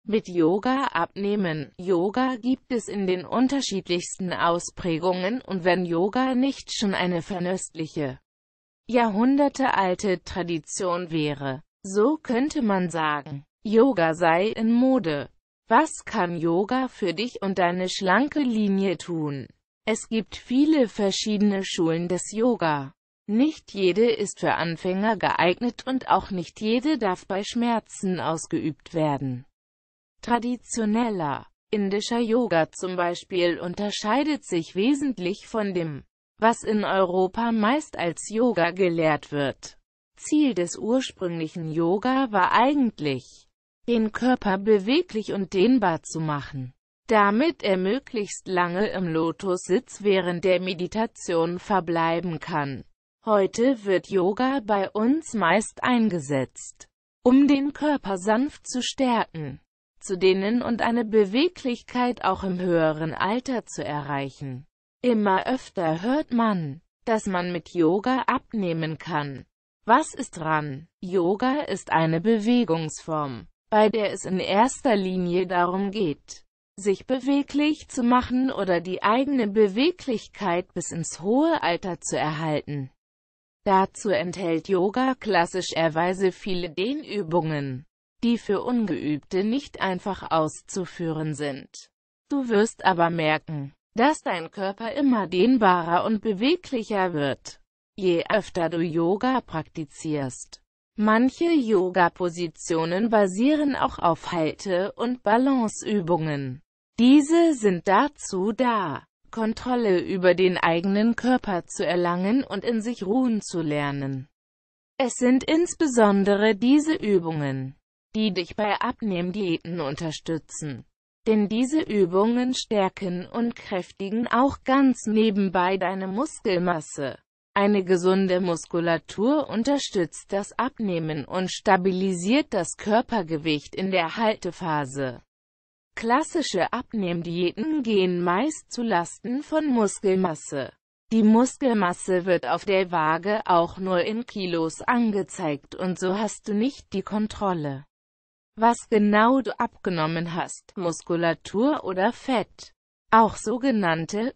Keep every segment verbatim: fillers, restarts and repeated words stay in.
Mit Yoga abnehmen. Yoga gibt es in den unterschiedlichsten Ausprägungen, und wenn Yoga nicht schon eine vernöstliche, jahrhundertealte Tradition wäre, so könnte man sagen, Yoga sei in Mode. Was kann Yoga für dich und deine schlanke Linie tun? Es gibt viele verschiedene Schulen des Yoga. Nicht jede ist für Anfänger geeignet und auch nicht jede darf bei Schmerzen ausgeübt werden. Traditioneller indischer Yoga zum Beispiel unterscheidet sich wesentlich von dem, was in Europa meist als Yoga gelehrt wird. Ziel des ursprünglichen Yoga war eigentlich, den Körper beweglich und dehnbar zu machen, damit er möglichst lange im Lotussitz während der Meditation verbleiben kann. Heute wird Yoga bei uns meist eingesetzt, um den Körper sanft zu stärken, zu dehnen und eine Beweglichkeit auch im höheren Alter zu erreichen. Immer öfter hört man, dass man mit Yoga abnehmen kann. Was ist dran? Yoga ist eine Bewegungsform, bei der es in erster Linie darum geht, sich beweglich zu machen oder die eigene Beweglichkeit bis ins hohe Alter zu erhalten. Dazu enthält Yoga klassischerweise viele Dehnübungen, die für Ungeübte nicht einfach auszuführen sind. Du wirst aber merken, dass dein Körper immer dehnbarer und beweglicher wird, je öfter du Yoga praktizierst. Manche Yoga-Positionen basieren auch auf Halte- und Balanceübungen. Diese sind dazu da, Kontrolle über den eigenen Körper zu erlangen und in sich ruhen zu lernen. Es sind insbesondere diese Übungen, die dich bei Abnehmdiäten unterstützen. Denn diese Übungen stärken und kräftigen auch ganz nebenbei deine Muskelmasse. Eine gesunde Muskulatur unterstützt das Abnehmen und stabilisiert das Körpergewicht in der Haltephase. Klassische Abnehmdiäten gehen meist zu Lasten von Muskelmasse. Die Muskelmasse wird auf der Waage auch nur in Kilos angezeigt und so hast du nicht die Kontrolle, was genau du abgenommen hast, Muskulatur oder Fett. Auch sogenannte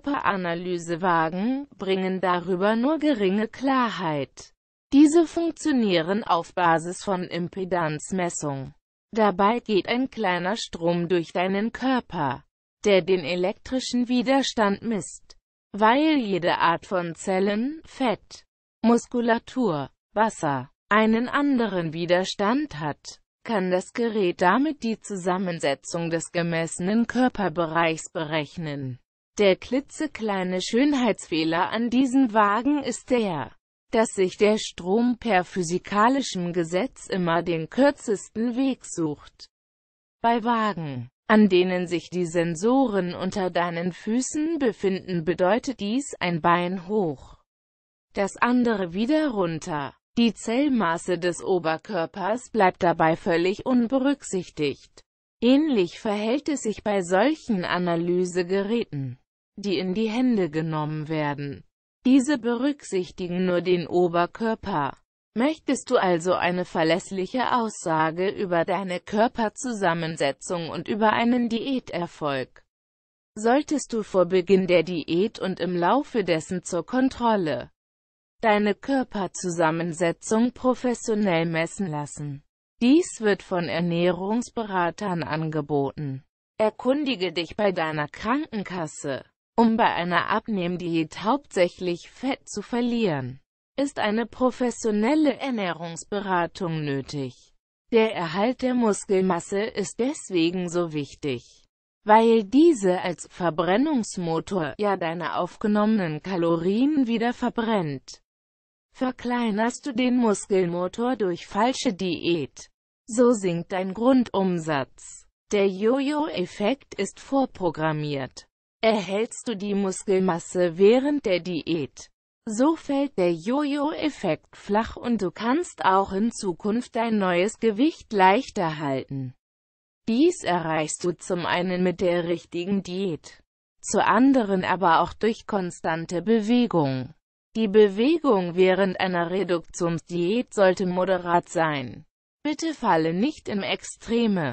Körperanalysewagen bringen darüber nur geringe Klarheit. Diese funktionieren auf Basis von Impedanzmessung. Dabei geht ein kleiner Strom durch deinen Körper, der den elektrischen Widerstand misst. Weil jede Art von Zellen, Fett, Muskulatur, Wasser, einen anderen Widerstand hat, kann das Gerät damit die Zusammensetzung des gemessenen Körperbereichs berechnen. Der klitzekleine Schönheitsfehler an diesen Wagen ist der, dass sich der Strom per physikalischem Gesetz immer den kürzesten Weg sucht. Bei Wagen, an denen sich die Sensoren unter deinen Füßen befinden, bedeutet dies ein Bein hoch, das andere wieder runter. Die Zellmasse des Oberkörpers bleibt dabei völlig unberücksichtigt. Ähnlich verhält es sich bei solchen Analysegeräten, die in die Hände genommen werden. Diese berücksichtigen nur den Oberkörper. Möchtest du also eine verlässliche Aussage über deine Körperzusammensetzung und über einen Diäterfolg, solltest du vor Beginn der Diät und im Laufe dessen zur Kontrolle deine Körperzusammensetzung professionell messen lassen. Dies wird von Ernährungsberatern angeboten. Erkundige dich bei deiner Krankenkasse. Um bei einer Abnehmdiät hauptsächlich Fett zu verlieren, ist eine professionelle Ernährungsberatung nötig. Der Erhalt der Muskelmasse ist deswegen so wichtig, weil diese als Verbrennungsmotor ja deine aufgenommenen Kalorien wieder verbrennt. Verkleinerst du den Muskelmotor durch falsche Diät, so sinkt dein Grundumsatz. Der Jojo-Effekt ist vorprogrammiert. Erhältst du die Muskelmasse während der Diät, so fällt der Jojo-Effekt flach und du kannst auch in Zukunft dein neues Gewicht leichter halten. Dies erreichst du zum einen mit der richtigen Diät, zu anderen aber auch durch konstante Bewegung. Die Bewegung während einer Reduktionsdiät sollte moderat sein. Bitte falle nicht in Extreme.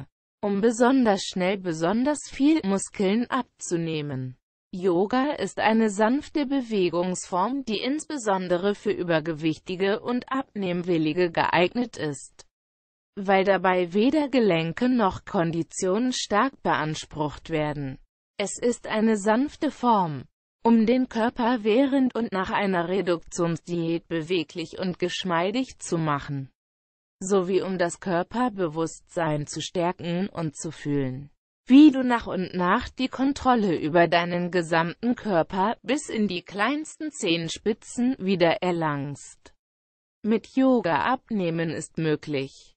um besonders schnell besonders viel Muskeln abzunehmen. Yoga ist eine sanfte Bewegungsform, die insbesondere für Übergewichtige und Abnehmwillige geeignet ist, weil dabei weder Gelenke noch Kondition stark beansprucht werden. Es ist eine sanfte Form, um den Körper während und nach einer Reduktionsdiät beweglich und geschmeidig zu machen, sowie um das Körperbewusstsein zu stärken und zu fühlen, wie du nach und nach die Kontrolle über deinen gesamten Körper bis in die kleinsten Zehenspitzen wieder erlangst. Mit Yoga abnehmen ist möglich.